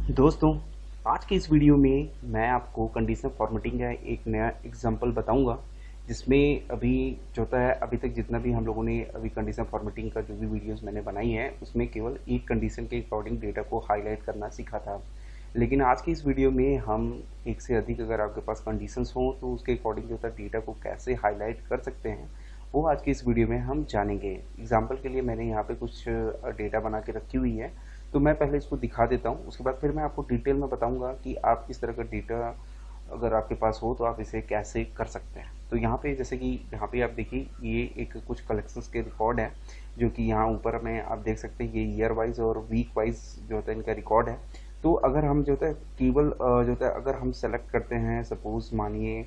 दोस्तों, आज के इस वीडियो में मैं आपको कंडीशनल फॉर्मेटिंग का एक नया एग्जांपल बताऊंगा, जिसमें अभी जो होता है, अभी तक जितना भी हम लोगों ने अभी कंडीशनल फॉर्मेटिंग का जो भी वीडियोस मैंने बनाई है, उसमें केवल एक कंडीशन के अकॉर्डिंग डेटा को हाईलाइट करना सीखा था। लेकिन आज की इस वीडियो में हम एक से अधिक अगर आपके पास कंडीशंस हों तो उसके अकॉर्डिंग जो होता है डेटा को कैसे हाईलाइट कर सकते हैं, वो आज की इस वीडियो में हम जानेंगे। एग्जाम्पल के लिए मैंने यहाँ पे कुछ डेटा बना के रखी हुई है, तो मैं पहले इसको दिखा देता हूँ, उसके बाद फिर मैं आपको डिटेल में बताऊंगा कि आप किस तरह का डेटा अगर आपके पास हो तो आप इसे कैसे कर सकते हैं। तो यहाँ पे जैसे कि यहाँ पे आप देखिए, ये एक कुछ कलेक्शंस के रिकॉर्ड है, जो कि यहाँ ऊपर में आप देख सकते हैं। ये ईयर वाइज और वीक वाइज जो होता है इनका रिकॉर्ड है। तो अगर हम जो होता है केवल जो होता है अगर हम सेलेक्ट करते हैं, सपोज मानिए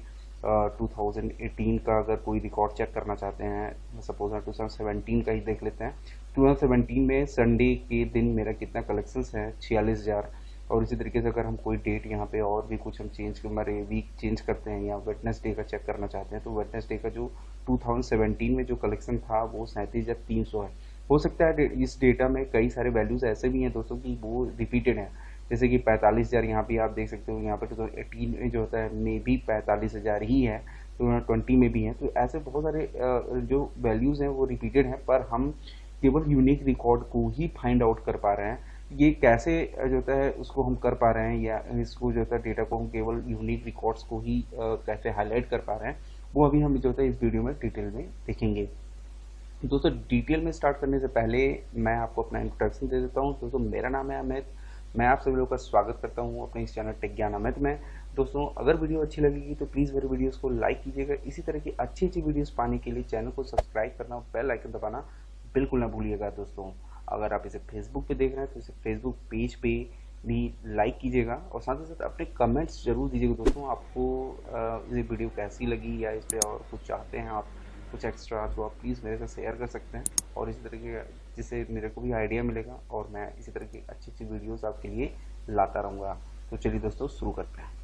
2018 का अगर कोई रिकॉर्ड चेक करना चाहते हैं, सपोज 2017 का ही देख लेते हैं। 2017 में संडे के दिन मेरा कितना कलेक्शंस है, 46,000। और इसी तरीके से अगर हम कोई डेट यहाँ पे और भी कुछ हम चेंज हमारे वीक चेंज करते हैं या वेडनेसडे का चेक करना चाहते हैं, तो वेडनेसडे का जो 2017 में जो कलेक्शन था वो 37,300 है। हो सकता है इस डेटा में कई सारे वैल्यूज ऐसे भी हैं दोस्तों कि वो रिपीटेड है, जैसे कि 45,000 यहाँ पे आप देख सकते हो। यहाँ पे 2018 में जो होता है मे भी 45,000 ही है, 2020 में भी है। तो ऐसे बहुत सारे जो वैल्यूज हैं वो रिपीटेड हैं, पर हम केवल यूनिक रिकॉर्ड को ही फाइंड आउट कर पा रहे हैं। ये कैसे जो होता है उसको हम कर पा रहे हैं, या इसको जो होता है डेटा को हम केवल यूनिक रिकॉर्ड्स को ही कैसे हाईलाइट कर पा रहे हैं, वो अभी हम जो होता है इस वीडियो में डिटेल में देखेंगे। दोस्तों, डिटेल में स्टार्ट करने से पहले मैं आपको अपना इंट्रोडक्शन दे देता हूँ। दोस्तों, मेरा नाम है अमित, मैं आप सभी लोगों का स्वागत करता हूँ अपने इस चैनल टेक ज्ञान अमित में। दोस्तों, अगर वीडियो अच्छी लगेगी तो प्लीज़ मेरे वीडियोस को लाइक कीजिएगा। इसी तरह की अच्छी अच्छी वीडियोस पाने के लिए चैनल को सब्सक्राइब करना और बेल आइकन दबाना बिल्कुल ना भूलिएगा। दोस्तों, अगर आप इसे फेसबुक पे देख रहे हैं तो इसे फेसबुक पेज पे भी लाइक कीजिएगा, और साथ ही साथ अपने कमेंट्स जरूर दीजिएगा। दोस्तों, आपको ये वीडियो कैसी लगी, या इस पर और कुछ चाहते हैं आप कुछ एक्स्ट्रा, तो आप प्लीज़ मेरे साथ शेयर कर सकते हैं, और इसी तरह के जिससे मेरे को भी आइडिया मिलेगा और मैं इसी तरह की अच्छी अच्छी वीडियोस आपके लिए लाता रहूँगा। तो चलिए दोस्तों, शुरू करते हैं।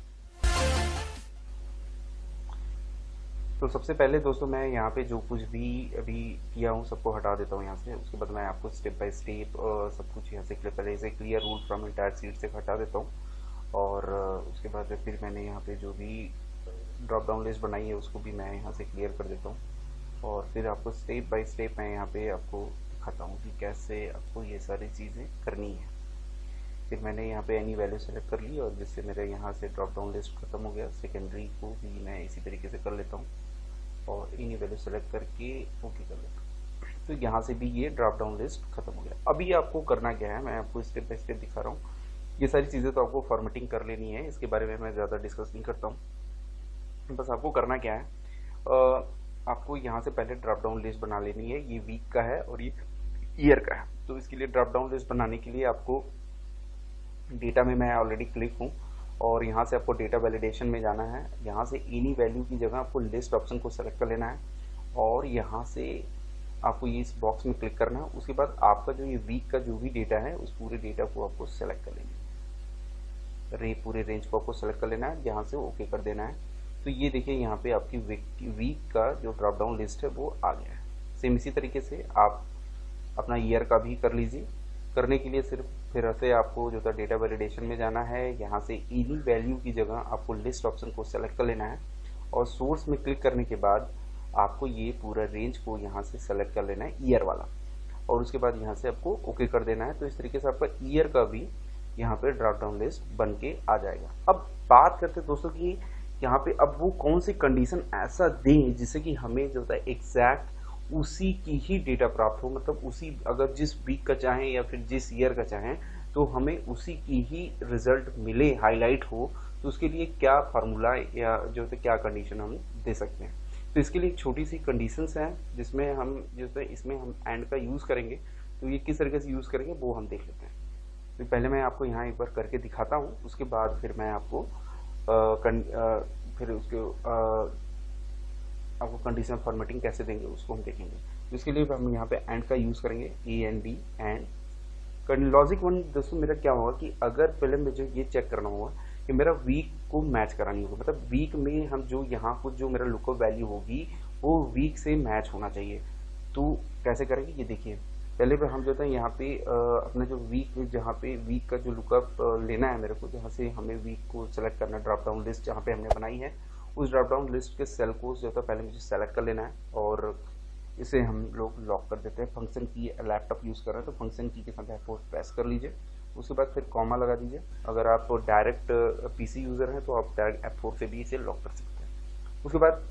तो सबसे पहले दोस्तों, मैं यहाँ पे जो कुछ भी अभी किया हूँ सबको हटा देता हूँ यहाँ से। उसके बाद मैं आपको स्टेप बाय स्टेप सब कुछ यहाँ से पहले से clear rule from entire sheet से हटा देता हूँ, और उसके बाद फिर मैंने यहाँ पे जो भी ड्रॉप डाउन लिस्ट बनाई है उसको भी मैं यहाँ से क्लियर कर देता हूँ, और फिर आपको स्टेप बाय स्टेप मैं यहाँ पे आपको दिखाता हूँ कि कैसे आपको ये सारी चीज़ें करनी है। फिर मैंने यहाँ पे एनी वैल्यू सेलेक्ट कर ली, और जिससे मेरे यहाँ से ड्रॉप डाउन लिस्ट खत्म हो गया। सेकेंडरी को भी मैं इसी तरीके से कर लेता हूँ, और एनी वैल्यू सेलेक्ट करके ओके कर लेता हूँ। तो यहाँ से भी ये ड्रॉप डाउन लिस्ट खत्म हो गया। अभी आपको करना क्या है, मैं आपको स्टेप बाय स्टेप दिखा रहा हूँ। ये सारी चीज़ें तो आपको फॉर्मेटिंग कर लेनी है, इसके बारे में मैं ज़्यादा डिस्कस नहीं करता हूँ। बस आपको करना क्या है, आपको यहाँ से पहले ड्रॉप डाउन लिस्ट बना लेनी है। ये वीक का है और ये ईयर का है। तो इसके लिए ड्रॉप डाउन लिस्ट बनाने के लिए आपको डेटा में मैं ऑलरेडी क्लिक हूँ, और यहाँ से आपको डेटा वैलिडेशन में जाना है। यहाँ से एनी वैल्यू की जगह आपको लिस्ट ऑप्शन को सेलेक्ट कर लेना है, और यहाँ से आपको ये इस बॉक्स में क्लिक करना है। उसके बाद आपका जो ये वीक का जो भी डेटा है उस पूरे डेटा को आपको सेलेक्ट कर लेना है, पूरे रेंज को आपको सेलेक्ट कर लेना है, यहाँ से ओके कर देना है। तो ये देखिए, यहाँ पे आपकी वीक का जो ड्रॉप डाउन लिस्ट है वो आ गया है। सेम इसी तरीके से आप अपना ईयर का भी कर लीजिए। करने के लिए सिर्फ फिर से आपको जो था डेटा वैलिडेशन में जाना है। यहाँ से एनी वैल्यू की जगह आपको लिस्ट ऑप्शन को सेलेक्ट कर लेना है, और सोर्स में क्लिक करने के बाद आपको ये पूरा रेंज को यहाँ से सेलेक्ट कर लेना है, ईयर वाला, और उसके बाद यहाँ से आपको ओके कर देना है। तो इस तरीके से आपका ईयर का भी यहाँ पे ड्रॉप डाउन लिस्ट बन के आ जाएगा। अब बात करते हैं दोस्तों कि यहाँ पे अब वो कौन सी कंडीशन ऐसा दें जिससे कि हमें जो होता है एग्जैक्ट उसी की ही डेटा प्राप्त हो, मतलब उसी अगर जिस वीक का चाहें या फिर जिस ईयर का चाहें तो हमें उसी की ही रिजल्ट मिले, हाईलाइट हो। तो उसके लिए क्या फार्मूला या जो है क्या कंडीशन हम दे सकते हैं। तो इसके लिए एक छोटी सी कंडीशंस हैं जिसमें हम जो है इसमें हम एंड का यूज़ करेंगे। तो ये किस तरीके से यूज़ करेंगे वो हम देख लेते हैं। तो पहले मैं आपको यहाँ एक बार करके दिखाता हूँ, उसके बाद फिर मैं आपको फिर उसके आपको कंडीशनल फॉर्मेटिंग कैसे देंगे उसको हम देखेंगे। तो इसके लिए हम यहाँ पे एंड का यूज़ करेंगे, AND एंड। लॉजिक वन दोस्तों मेरा क्या होगा कि अगर पहले मुझे ये चेक करना होगा कि मेरा वीक को मैच करानी होगी, मतलब वीक में हम जो यहाँ कुछ जो मेरा लुकअप वैल्यू होगी वो वीक से मैच होना चाहिए। तो कैसे करेंगे ये देखिए। पहले पे हम जो है यहाँ पे अपना जो वीक, जहाँ पे वीक का जो लुकअप लेना है मेरे को, जहाँ से हमें वीक को सेलेक्ट करना है, ड्रॉप डाउन लिस्ट जहाँ पे हमने बनाई है उस ड्रॉप डाउन लिस्ट के सेल को जो है पहले मुझे सेलेक्ट कर लेना है और इसे हम लोग लॉक कर देते हैं। फंक्शन की लैपटॉप यूज़ कर रहे हैं तो फंक्शन की के साथ F4 प्रेस कर लीजिए, उसके बाद फिर कॉमा लगा दीजिए। अगर आप डायरेक्ट पीसी यूज़र हैं तो आप डायरेक्ट F4 से भी इसे लॉक कर सकते हैं। उसके बाद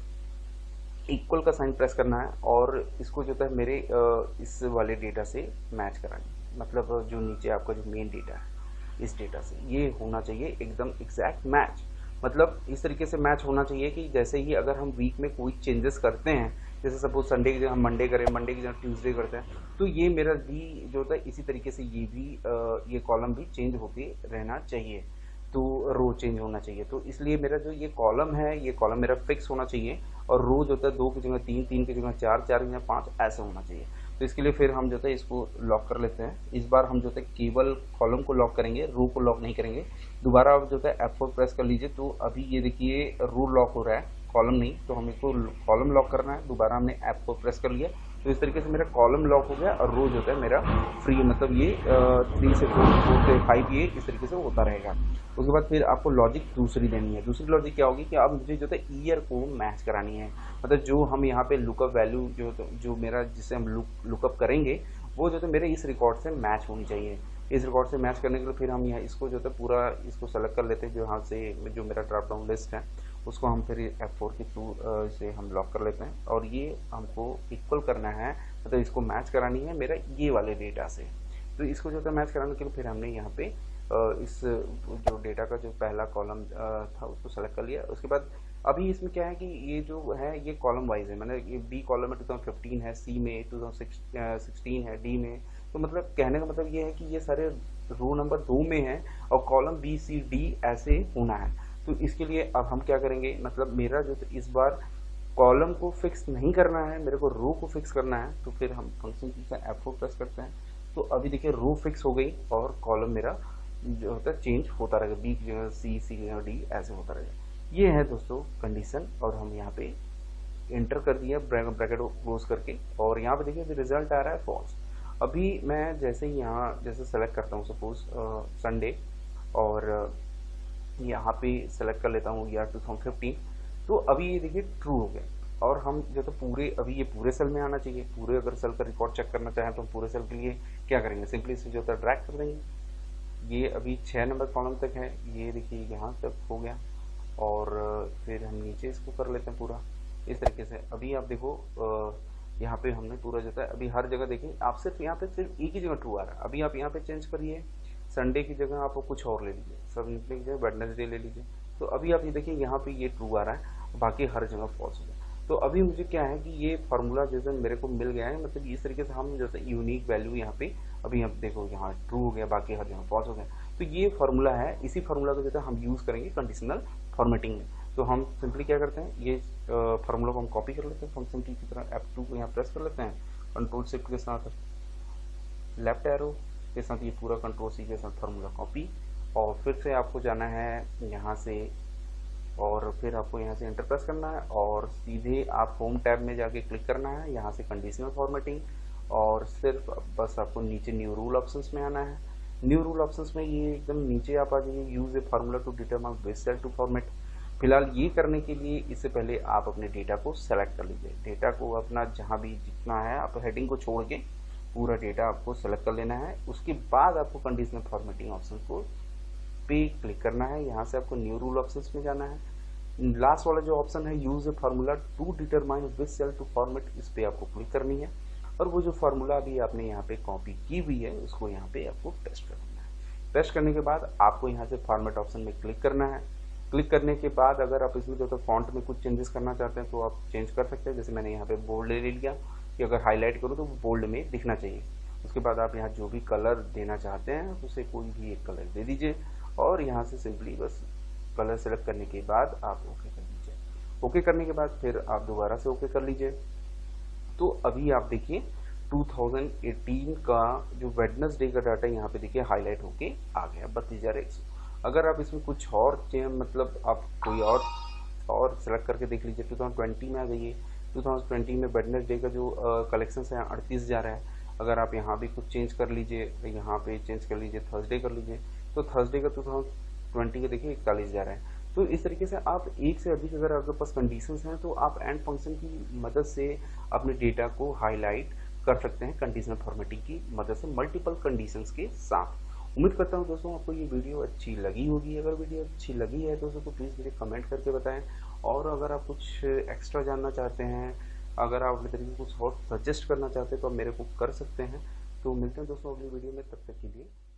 इक्वल का साइन प्रेस करना है और इसको जो है मेरे इस वाले डेटा से मैच कराना है, मतलब जो नीचे आपका जो मेन डेटा है इस डेटा से ये होना चाहिए एकदम एग्जैक्ट मैच। मतलब इस तरीके से मैच होना चाहिए कि जैसे ही अगर हम वीक में कोई चेंजेस करते हैं, जैसे सपोज संडे की जगह हम मंडे करें, मंडे की जगह ट्यूसडे करते हैं, तो ये मेरा भी जो होता है इसी तरीके से ये भी ये कॉलम भी चेंज होते रहना चाहिए, तो रो चेंज होना चाहिए। तो इसलिए मेरा जो ये कॉलम है ये कॉलम मेरा फिक्स होना चाहिए और रो जो होता है 2 की जगह 3, 3 की जगह 4, 4 की जगह 5 ऐसे होना चाहिए। तो इसके लिए फिर हम जो है इसको लॉक कर लेते हैं। इस बार हम जो है केवल कॉलम को लॉक करेंगे, रो को लॉक नहीं करेंगे। दोबारा आप जो है F4 प्रेस कर लीजिए, तो अभी ये देखिए रो लॉक हो रहा है, कॉलम नहीं। तो हम इसको कॉलम लॉक करना है, दोबारा हमने F4 प्रेस कर लिया, तो इस तरीके से मेरा कॉलम लॉक हो गया और रो जो है मेरा फ्री, मतलब ये 3 से 4, 4 से 5 ये इस तरीके से होता रहेगा। उसके बाद फिर आपको लॉजिक दूसरी देनी है। दूसरी लॉजिक क्या होगी कि आप मुझे जो है ईयर को मैच करानी है, मतलब जो हम यहाँ पे लुकअप वैल्यू जो मेरा जिसे हम लुकअप करेंगे वो जो है मेरे इस रिकॉर्ड से मैच होनी चाहिए। इस रिकॉर्ड से मैच करने के लिए फिर हम यहाँ इसको जो है पूरा इसको सेलेक्ट कर लेते हैं, जो यहाँ से जो मेरा ड्रॉप डाउन लिस्ट है उसको हम फिर F4 के थ्रू इसे हम लॉक कर लेते हैं और ये हमको इक्वल करना है, मतलब इसको मैच करानी है मेरा ये वाले डेटा से। तो इसको जो है मैच कराने के लिए फिर हमने यहाँ पे इस जो डेटा का जो पहला कॉलम था उसको सेलेक्ट कर लिया। उसके बाद अभी इसमें क्या है कि ये जो है ये कॉलम वाइज है, मैंने ये बी कॉलम में 2015 है, सी में 2016 है, डी में। तो मतलब कहने का मतलब ये है कि ये सारे रो नंबर 2 में है और कॉलम बी सी डी ऐसे होना है। तो इसके लिए अब हम क्या करेंगे, मतलब मेरा जो इस बार कॉलम को फिक्स नहीं करना है, मेरे को रो को फिक्स करना है। तो फिर हम फंक्शन की का F4 प्रेस करते हैं, तो अभी देखिए रो फिक्स हो गई और कॉलम मेरा जो होता है चेंज होता रहेगा, बी की जगह सी, सी की जगह डी ऐसे होता रहेगा। ये है दोस्तों कंडीशन और हम यहाँ पे एंटर कर दिया ब्रैकेट क्लोज करके और यहाँ पे देखिए रिजल्ट आ रहा है फॉल्स। अभी मैं जैसे ही यहाँ जैसे सेलेक्ट करता हूँ सपोज संडे और यहाँ पे सेलेक्ट कर लेता हूँ ईयर 2015, तो अभी ये देखिए ट्रू हो गया और हम जो तो पूरे अभी ये पूरे सेल में आना चाहिए। पूरे अगर सेल का रिकॉर्ड चेक करना चाहें तो हम पूरे सेल के लिए क्या करेंगे, सिंपली इसे जो है ड्रैग कर देंगे। ये अभी 6 नंबर कॉलम तक है, ये देखिए यहाँ तक हो गया और फिर हम नीचे इसको कर लेते हैं पूरा इस तरीके से। अभी आप देखो यहाँ पे हमने पूरा जो है अभी हर जगह देखिए आप सिर्फ यहाँ पे सिर्फ एक ही जगह ट्रू आ रहा है। अभी आप यहाँ पे चेंज करिए, संडे की जगह आप कुछ और ले लीजिए, संडे की जगह वेडनेसडे ले लीजिए, तो अभी आप ये देखिए यहाँ पे ये ट्रू आ रहा है, बाकी हर जगह फॉल्स हो गया। तो अभी मुझे क्या है कि ये फार्मूला जैसे मेरे को मिल गया है, मतलब इस तरीके से हम जो है यूनिक वैल्यू यहाँ पे अभी आप देखो यहाँ ट्रू हो गया, बाकी हर जगह फॉल्स हो गया। तो ये फार्मूला है, इसी फार्मूला को जो है हम यूज़ करेंगे कंडीशनल फॉर्मेटिंग में। तो हम सिंपली क्या करते हैं, ये फार्मूला को हम कॉपी कर लेते हैं, फंक्शन की तरह F2 को यहाँ प्रेस कर लेते हैं, कंट्रोल शिफ्ट के साथ लेफ्ट एरो के साथ ये पूरा कंट्रोल सी के साथ फार्मूला कॉपी और फिर से आपको जाना है यहाँ से और फिर आपको यहाँ से एंटर प्रेस करना है और सीधे आप होम टैब में जाके क्लिक करना है, यहाँ से कंडीशनल फॉर्मेटिंग और सिर्फ बस आपको नीचे न्यू रूल ऑप्शंस में आना है। न्यू रूल ऑप्शंस में ये एकदम नीचे आप आ जाइए, use a formula to determine which cell to format. फिलहाल ये करने के लिए इससे पहले आप अपने डेटा को सेलेक्ट कर लीजिए, डेटा को अपना जहाँ भी जितना है आप हेडिंग को छोड़ के पूरा डेटा आपको सेलेक्ट कर लेना है। उसके बाद आपको कंडीशनल फॉर्मेटिंग ऑप्शन को पे क्लिक करना है, यहाँ से आपको न्यू रूल ऑप्शंस में जाना है। लास्ट वाला जो ऑप्शन है use a formula to determine which cell to format, इस पे आपको क्लिक करनी है और वो जो फार्मूला अभी आपने यहाँ पे कॉपी की हुई है उसको यहाँ पे आपको पेस्ट करना है। पेस्ट करने के बाद आपको यहाँ से फॉर्मेट ऑप्शन में क्लिक करना है। क्लिक करने के बाद अगर आप इसमें जो है फॉन्ट में कुछ चेंजेस करना चाहते हैं तो आप चेंज कर सकते हैं, जैसे मैंने यहाँ पे बोल्ड ले लिया कि अगर हाईलाइट करूँ तो वो बोल्ड में दिखना चाहिए। उसके बाद आप यहाँ जो भी कलर देना चाहते हैं उसे कोई भी एक कलर दे दीजिए और यहाँ से सिंपली बस कलर सेलेक्ट करने के बाद आप ओके कर दीजिए। ओके करने के बाद फिर आप दोबारा से ओके कर लीजिए। तो अभी आप देखिए 2018 का जो वेडनेसडे का डाटा यहाँ पे देखिए हाईलाइट होके आ गया 32,100। अगर आप इसमें कुछ और मतलब आप कोई और सेलेक्ट करके देख लीजिए, 2020 में आ गई है, 2020 में वेडनेसडे का जो कलेक्शन है 38,000 है। अगर आप यहाँ भी कुछ चेंज कर लीजिए, यहाँ पे चेंज कर लीजिए, थर्सडे कर लीजिए, तो थर्सडे का 2020 का देखिए 41 जा रहा है। तो इस तरीके से आप एक से अधिक अगर आपके पास कंडीशंस हैं तो आप एंड फंक्शन की मदद से अपने डेटा को हाईलाइट कर सकते हैं कंडीशनल फॉर्मेटिंग की मदद से मल्टीपल कंडीशंस के साथ। उम्मीद करता हूँ दोस्तों आपको ये वीडियो अच्छी लगी होगी। अगर वीडियो अच्छी लगी है दोस्तों तो प्लीज़ मुझे कमेंट करके बताएं, और अगर आप कुछ एक्स्ट्रा जानना चाहते हैं, अगर आप अपने तरीके से कुछ और सजेस्ट करना चाहते हैं तो आप मेरे को कर सकते हैं। तो मिलते हैं दोस्तों अगली वीडियो में, तब तक के लिए